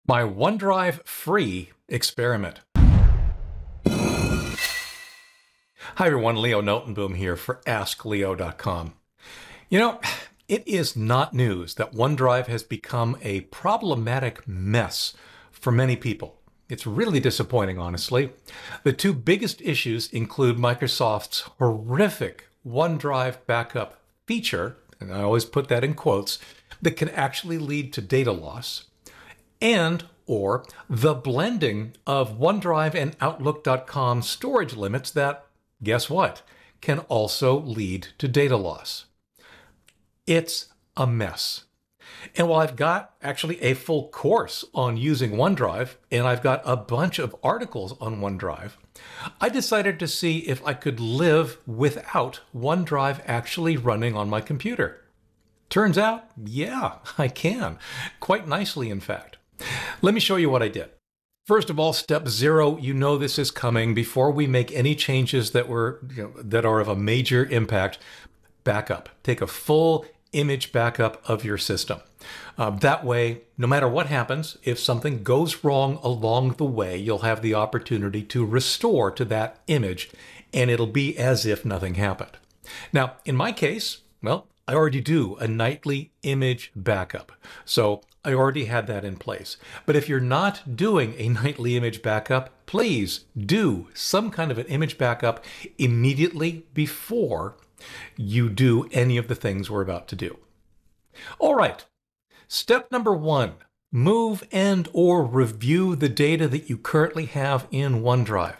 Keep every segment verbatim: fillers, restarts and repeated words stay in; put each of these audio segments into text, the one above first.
My OneDrive-free experiment. Hi everyone, Leo Notenboom here for ask leo dot com. You know, it is not news that OneDrive has become a problematic mess for many people. It's really disappointing, honestly. The two biggest issues include Microsoft's horrific OneDrive backup feature, and I always put that in quotes, that can actually lead to data loss, and or the blending of OneDrive and Outlook dot com storage limits that, guess what, can also lead to data loss. It's a mess. And while I've got actually a full course on using OneDrive, and I've got a bunch of articles on OneDrive, I decided to see if I could live without OneDrive actually running on my computer. Turns out, yeah, I can. Quite nicely, in fact. Let me show you what I did. First of all, step zero, you know this is coming. Before we make any changes that were you know, that are of a major impact, backup. Take a full image backup of your system. Uh, that way, no matter what happens, if something goes wrong along the way, you'll have the opportunity to restore to that image, and it'll be as if nothing happened. Now, in my case, well, I already do a nightly image backup. So I already had that in place. But if you're not doing a nightly image backup, please do some kind of an image backup immediately before you do any of the things we're about to do. All right. Step number one, move and or review the data that you currently have in OneDrive.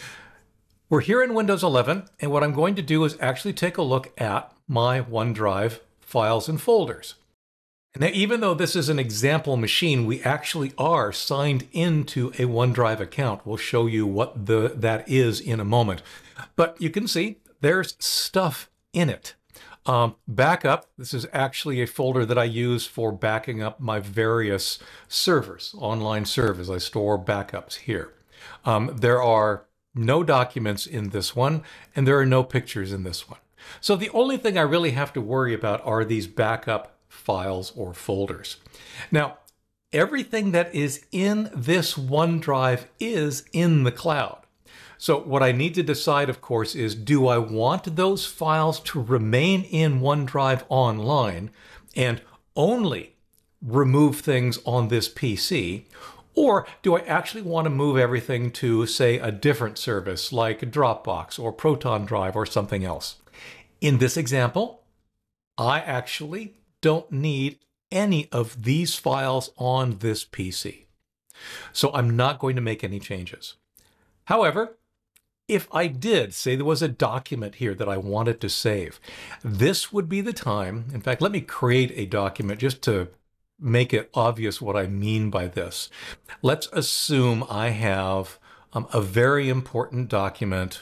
We're here in Windows eleven, and what I'm going to do is actually take a look at my OneDrive files and folders. Now, even though this is an example machine, we actually are signed into a OneDrive account. We'll show you what the, that is in a moment. But you can see there's stuff in it. Um, backup, this is actually a folder that I use for backing up my various servers, online servers. I store backups here. Um, there are no documents in this one, and there are no pictures in this one. So the only thing I really have to worry about are these backup files or folders. Now, everything that is in this OneDrive is in the cloud. So what I need to decide, of course, is do I want those files to remain in OneDrive online and only remove things on this P C, or do I actually want to move everything to, say, a different service like Dropbox or Proton Drive or something else? In this example, I actually don't need any of these files on this P C. So I'm not going to make any changes. However, if I did, say there was a document here that I wanted to save, this would be the time. In fact, let me create a document just to make it obvious what I mean by this. Let's assume I have um, a very important document,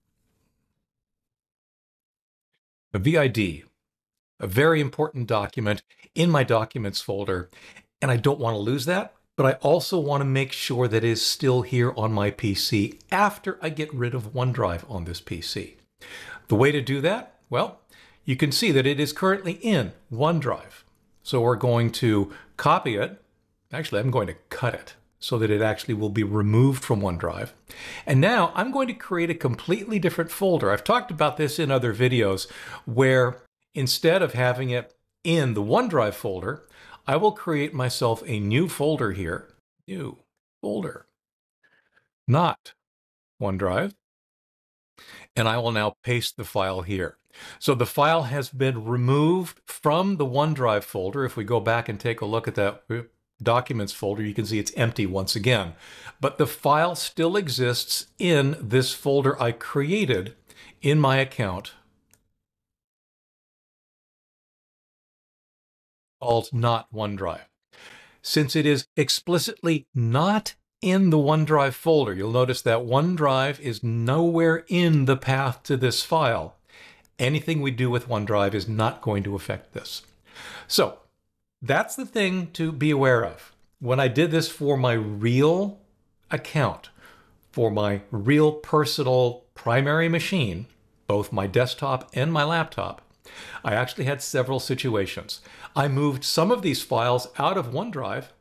a V I D, a very important document in my documents folder, and I don't want to lose that, but I also want to make sure that it is still here on my P C after I get rid of OneDrive on this P C. The way to do that, well, you can see that it is currently in OneDrive. So we're going to copy it. Actually, I'm going to cut it so that it actually will be removed from OneDrive. And now I'm going to create a completely different folder. I've talked about this in other videos where instead of having it in the OneDrive folder, I will create myself a new folder here. New folder, not OneDrive. And I will now paste the file here. So the file has been removed from the OneDrive folder. If we go back and take a look at that documents folder, you can see it's empty once again. But the file still exists in this folder I created in my account called not OneDrive. Since it is explicitly not in the OneDrive folder, you'll notice that OneDrive is nowhere in the path to this file. Anything we do with OneDrive is not going to affect this. So that's the thing to be aware of. When I did this for my real account, for my real personal primary machine, both my desktop and my laptop, I actually had several situations. I moved some of these files out of OneDrive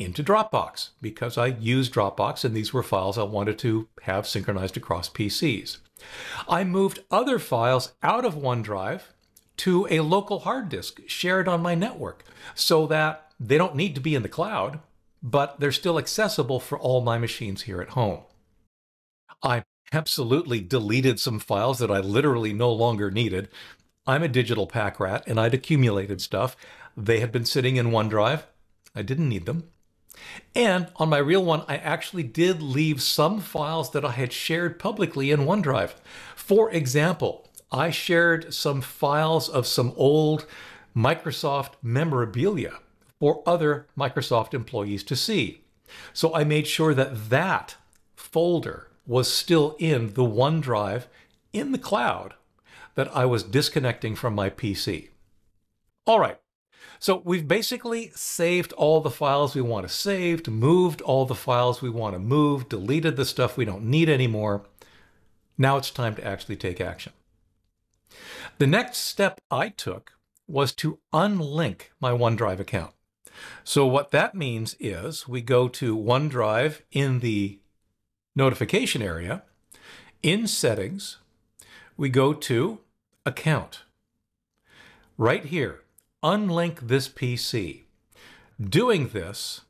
into Dropbox because I use Dropbox and these were files I wanted to have synchronized across P Cs. I moved other files out of OneDrive to a local hard disk shared on my network so that they don't need to be in the cloud, but they're still accessible for all my machines here at home. I absolutely deleted some files that I literally no longer needed. I'm a digital pack rat and I'd accumulated stuff. They had been sitting in OneDrive. I didn't need them. And on my real one, I actually did leave some files that I had shared publicly in OneDrive. For example, I shared some files of some old Microsoft memorabilia for other Microsoft employees to see. So I made sure that that folder was still in the OneDrive in the cloud that I was disconnecting from my P C. All right. So we've basically saved all the files we want to save, moved all the files we want to move, deleted the stuff we don't need anymore. Now it's time to actually take action. The next step I took was to unlink my OneDrive account. So what that means is we go to OneDrive in the notification area, in Settings, we go to Account. Right here, unlink this P C. Doing this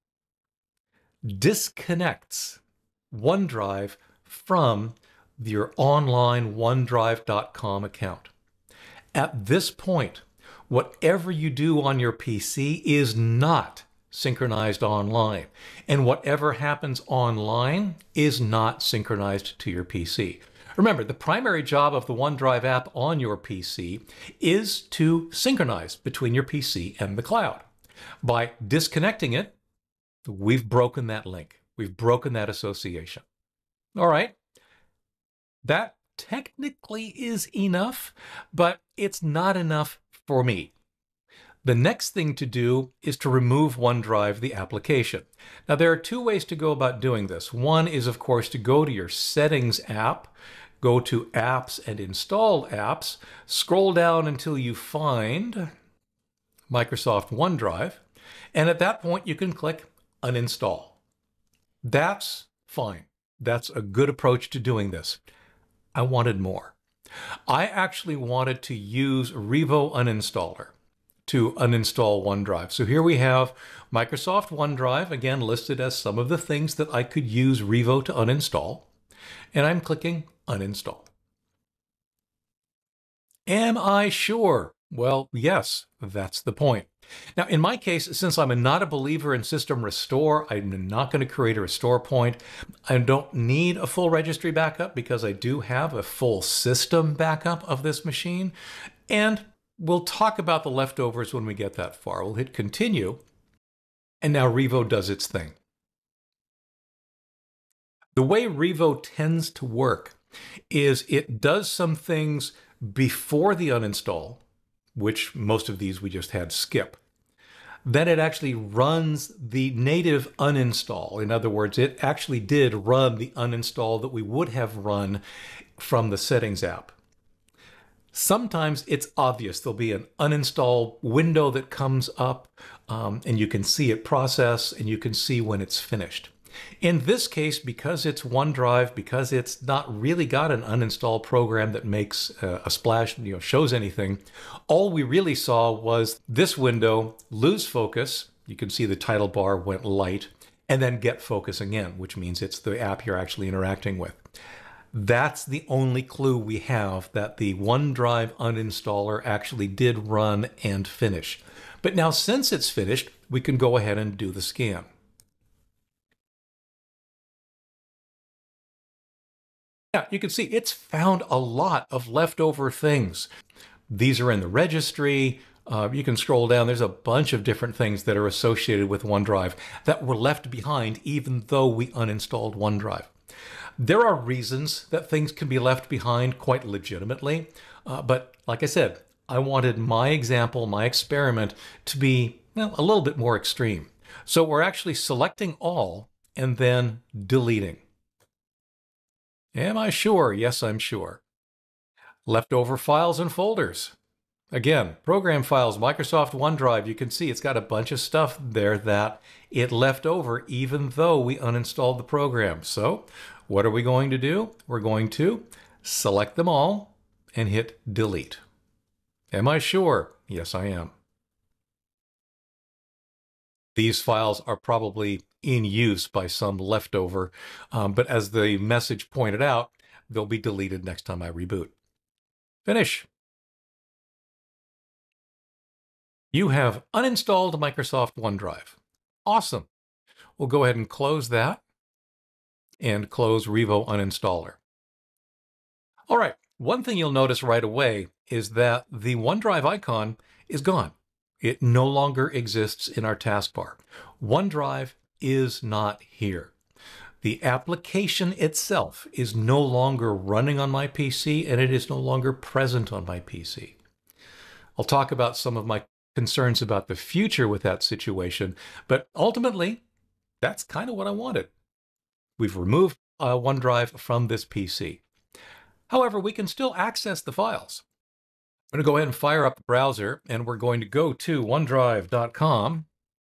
disconnects OneDrive from your online OneDrive dot com account. At this point, whatever you do on your P C is not synchronized online, and whatever happens online is not synchronized to your P C. Remember, the primary job of the OneDrive app on your P C is to synchronize between your P C and the cloud. By disconnecting it, we've broken that link. We've broken that association. All right. That technically is enough, but it's not enough for me. The next thing to do is to remove OneDrive, the application. Now, there are two ways to go about doing this. One is, of course, to go to your Settings app, go to Apps and Installed Apps, scroll down until you find Microsoft OneDrive, and at that point, you can click Uninstall. That's fine. That's a good approach to doing this. I wanted more. I actually wanted to use Revo Uninstaller to uninstall OneDrive. So here we have Microsoft OneDrive, again listed as some of the things that I could use Revo to uninstall, and I'm clicking Uninstall. Am I sure? Well, yes, that's the point. Now, in my case, since I'm not a believer in system restore, I'm not going to create a restore point. I don't need a full registry backup because I do have a full system backup of this machine. And we'll talk about the leftovers when we get that far. We'll hit continue. And now Revo does its thing. The way Revo tends to work is it does some things before the uninstall, which most of these we just had skip. Then it actually runs the native uninstall. In other words, it actually did run the uninstall that we would have run from the Settings app. Sometimes it's obvious. There'll be an uninstall window that comes up um, and you can see it process and you can see when it's finished. In this case, because it's OneDrive, because it's not really got an uninstall program that makes uh, a splash, you know, shows anything, all we really saw was this window lose focus. You can see the title bar went light, and then get focus again, which means it's the app you're actually interacting with. That's the only clue we have that the OneDrive uninstaller actually did run and finish. But now, since it's finished, we can go ahead and do the scan. Yeah, you can see it's found a lot of leftover things. These are in the registry. Uh, you can scroll down. There's a bunch of different things that are associated with OneDrive that were left behind even though we uninstalled OneDrive. There are reasons that things can be left behind quite legitimately, uh, but like I said, I wanted my example, my experiment, to be, well, a little bit more extreme. So we're actually selecting all and then deleting. Am I sure? Yes, I'm sure. Leftover files and folders. Again, program files, Microsoft OneDrive, you can see it's got a bunch of stuff there that it left over even though we uninstalled the program. So what are we going to do? We're going to select them all and hit delete. Am I sure? Yes, I am. These files are probably in use by some leftover, um, but as the message pointed out, they'll be deleted next time I reboot. Finish. You have uninstalled Microsoft OneDrive. Awesome. We'll go ahead and close that and close Revo Uninstaller. All right, one thing you'll notice right away is that the OneDrive icon is gone. It no longer exists in our taskbar. OneDrive is not here. The application itself is no longer running on my P C, and it is no longer present on my P C. I'll talk about some of my concerns about the future with that situation, but ultimately, that's kind of what I wanted. We've removed uh, OneDrive from this P C. However, we can still access the files. I'm going to go ahead and fire up the browser, and we're going to go to OneDrive dot com.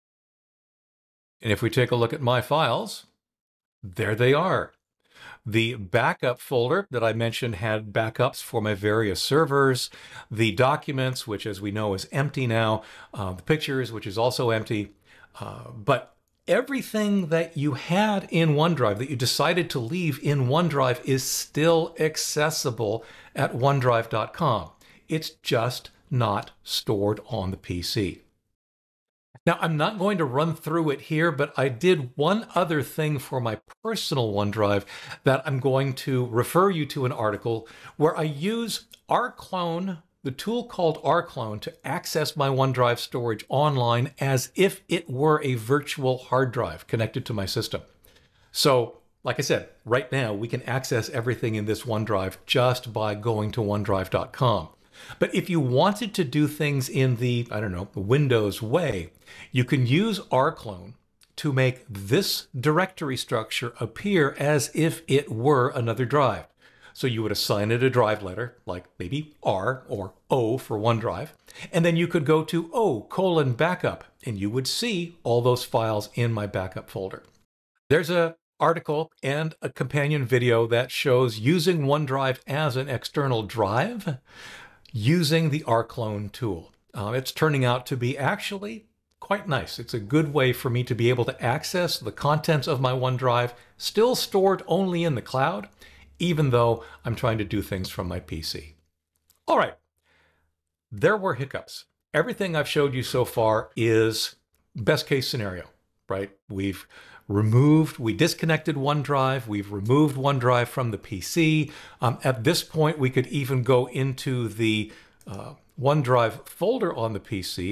And if we take a look at my files, there they are. The backup folder that I mentioned had backups for my various servers, the documents, which as we know is empty now, uh, the pictures, which is also empty, uh, but everything that you had in OneDrive that you decided to leave in OneDrive is still accessible at OneDrive dot com. It's just not stored on the P C. Now, I'm not going to run through it here, but I did one other thing for my personal OneDrive that I'm going to refer you to an article where I use rclone, the tool called rclone, to access my OneDrive storage online as if it were a virtual hard drive connected to my system. So, like I said, right now we can access everything in this OneDrive just by going to OneDrive dot com. But if you wanted to do things in the, I don't know, Windows way, you can use rclone to make this directory structure appear as if it were another drive. So you would assign it a drive letter, like maybe R or O for OneDrive, and then you could go to O colon backup, and you would see all those files in my backup folder. There's an article and a companion video that shows using OneDrive as an external drive using the rclone tool. Uh, it's turning out to be actually quite nice. It's a good way for me to be able to access the contents of my OneDrive, still stored only in the cloud, even though I'm trying to do things from my P C. All right, there were hiccups. Everything I've showed you so far is best case scenario, right? We've removed, we disconnected OneDrive, we've removed OneDrive from the P C. Um, at this point, we could even go into the uh, OneDrive folder on the P C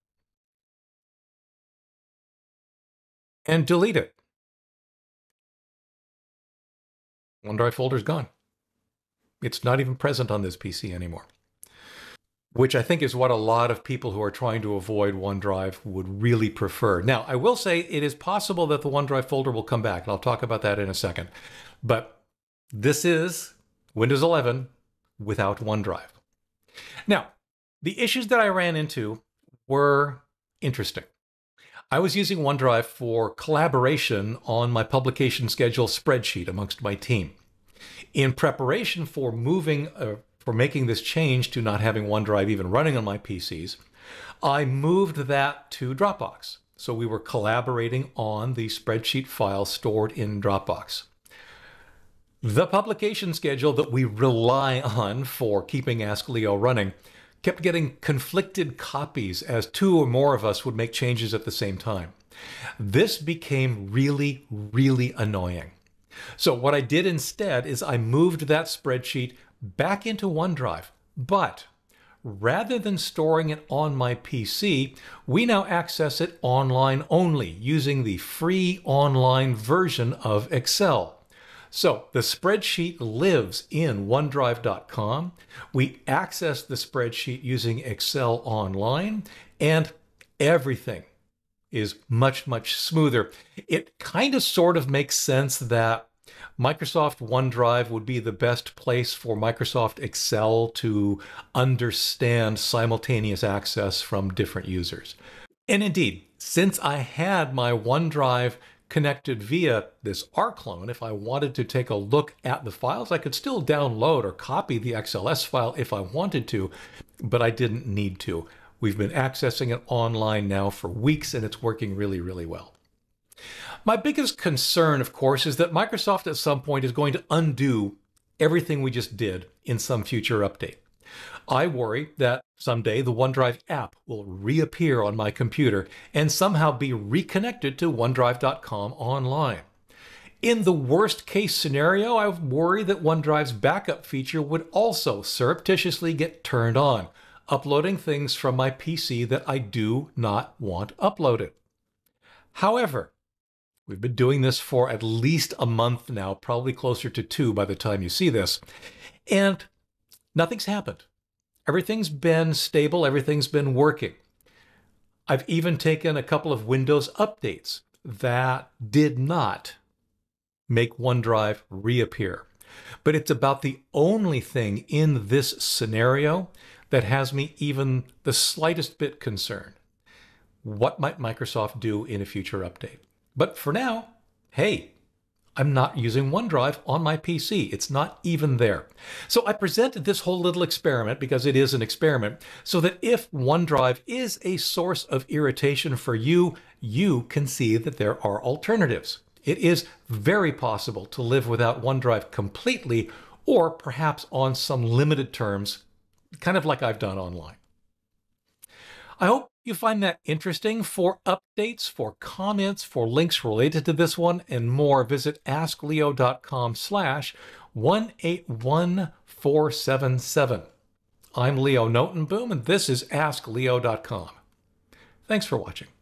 and delete it. OneDrive folder's gone. It's not even present on this P C anymore, which I think is what a lot of people who are trying to avoid OneDrive would really prefer. Now, I will say it is possible that the OneDrive folder will come back, and I'll talk about that in a second. But this is Windows eleven without OneDrive. Now, the issues that I ran into were interesting. I was using OneDrive for collaboration on my publication schedule spreadsheet amongst my team. In preparation for moving, uh, for making this change to not having OneDrive even running on my P Cs, I moved that to Dropbox. So we were collaborating on the spreadsheet file stored in Dropbox. The publication schedule that we rely on for keeping askleo running kept getting conflicted copies as two or more of us would make changes at the same time. This became really, really annoying. So what I did instead is I moved that spreadsheet back into OneDrive, but rather than storing it on my P C, we now access it online only using the free online version of Excel. So the spreadsheet lives in OneDrive dot com. We access the spreadsheet using Excel online, and everything is much, much smoother. It kind of sort of makes sense that Microsoft OneDrive would be the best place for Microsoft Excel to understand simultaneous access from different users. And indeed, since I had my OneDrive connected via this rclone, if I wanted to take a look at the files, I could still download or copy the X L S file if I wanted to, but I didn't need to. We've been accessing it online now for weeks, and it's working really, really well. My biggest concern, of course, is that Microsoft at some point is going to undo everything we just did in some future update. I worry that someday the OneDrive app will reappear on my computer and somehow be reconnected to OneDrive dot com online. In the worst case scenario, I worry that OneDrive's backup feature would also surreptitiously get turned on, uploading things from my P C that I do not want uploaded. However, we've been doing this for at least a month now, probably closer to two by the time you see this, and nothing's happened. Everything's been stable, everything's been working. I've even taken a couple of Windows updates that did not make OneDrive reappear. But it's about the only thing in this scenario that has me even the slightest bit concerned. What might Microsoft do in a future update? But for now, hey, I'm not using OneDrive on my P C. It's not even there. So I presented this whole little experiment, because it is an experiment, so that if OneDrive is a source of irritation for you, you can see that there are alternatives. It is very possible to live without OneDrive completely, or perhaps on some limited terms, kind of like I've done online. I hope you find that interesting. For updates, for comments, for links related to this one and more, visit askleo dot com slash one eight one four seven seven. I'm Leo Notenboom, and this is ask leo dot com. Thanks for watching.